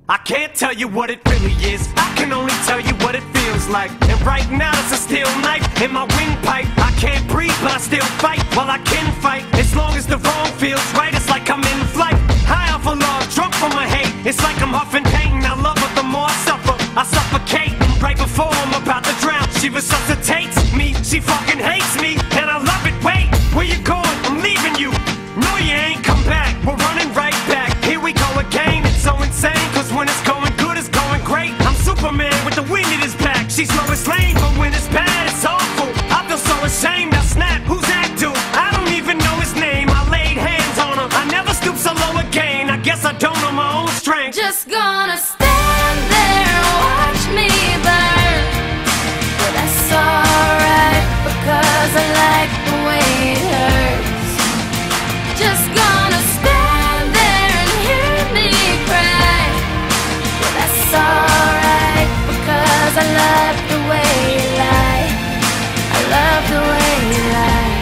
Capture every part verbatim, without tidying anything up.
I can't tell you what it really is, I can only tell you what it feels like. And right now it's a steel knife in my windpipe. I can't breathe but I still fight, while I can fight. As long as the wrong feels right, it's like I'm in flight. High off of love, drunk from my hate. It's like I'm huffing pain, I love her the more I suffer. I suffocate, right before I'm about to drown. She resuscitates me, she fucking hates me, and I love it. Wait, where you going? I'm leaving you. No, you ain't come back, we're running right back. Here we go again, it's so insane, cause when it's going good, it's going great. I'm Superman with the wind at his back. She's Lois Lane, but when it's bad, it's awful. I feel so ashamed, I snap, who's that dude? I don't even know his name, I laid hands on him. I never stoop so low again, I guess I don't know my own strength. Just gonna stand there and watch me burn. But that's alright, because I like the way it hurts. Just gonna stand there and hear me cry. But that's alright, because I love the way you lie. I love the way you lie.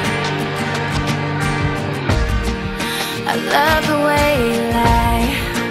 I love the way you lie.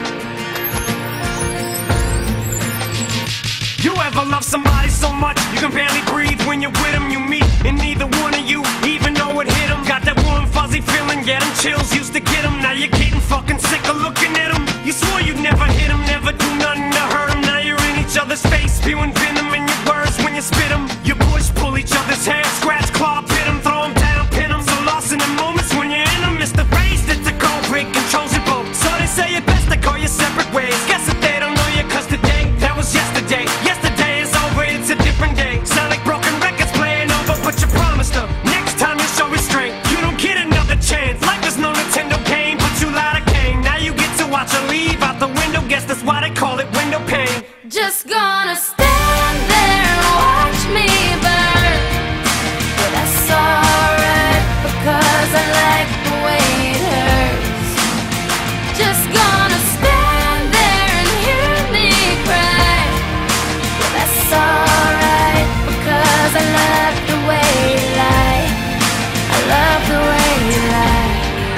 You ever love somebody so much you can barely breathe when you're with them? You meet and neither one of you even know it hit them. Got that warm fuzzy feeling, yeah, them chills used to get them. Now you're getting fucking sick of looking at them. You swore you'd never hit them, never do nothing to hurt them. Now you're in each other's face, spewing venom in your words when you spit them. You push, pull each other's hair, scratch, claw, pit them, throw them down, pin them. So lost in the moments when you're in them, it's the phrase that the cold break controls you both. So they say it best to call you separate ways. Guess that they don't know you, cause today, that was yesterday. Yesterday is over, it's a different day. Sound like broken records playing over, but you promised her next time you show restraint, you don't get another chance. Life is no Nintendo game, but you lied again. Now you get to watch her leave out the window, guess that's why they call it window pane. Just gonna stand there and watch me burn. But that's alright, because I like the way it hurts. Just gonna stand there and hear me cry. But that's alright, because I love the way you lie. I love the way you lie.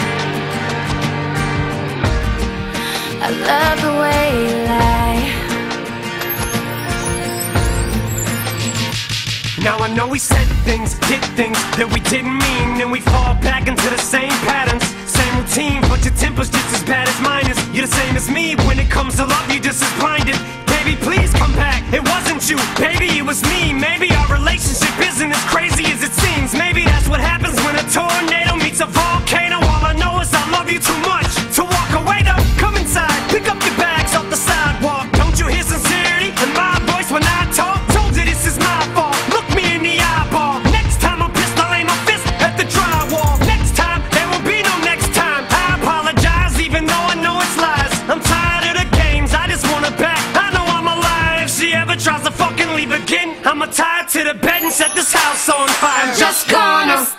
I love the way you lie. Now I know we said things, did things that we didn't mean, and we fall back into the same patterns, same routine, but your temper's just as bad as mine is. You're the same as me, when it comes to love you're just as blinded. Baby, please come back, it wasn't you, baby, it was me. Maybe our relationship isn't as crazy as it seems. Maybe that's what happens when a tornado meets a volcano. All I know is I love you too much to walk away though. Come inside, pick up your bags off the sidewalk. Don't you hear sincerity in my voice when I talk? Told you this is my fault, look me in the eyeball. Next time I'm pissed, I'll aim my fist at the drywall. Next time, there will be no next time. I apologize even though I know it's lies. I'm tired of the games, I just want her back. I know I'm alive, if she ever tries to fucking leave again, I'ma tie her to the bed and set this house on fire. I'm just gonna